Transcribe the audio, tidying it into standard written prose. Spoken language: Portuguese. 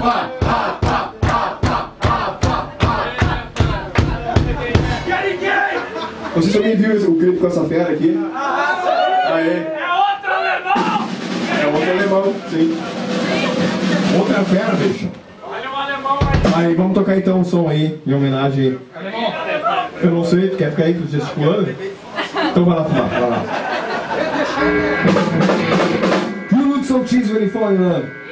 Vocês também viram o clipe com essa fera aqui? Aê. É outro alemão! É outro alemão, sim. Outra fera, bicho. Olha o alemão aí. Aí, vamos tocar então um som aí, em homenagem. Eu não sei, tu quer ficar aí gesticulando? Então vai lá fumar, vai lá. You look so cheesy when you fall in love.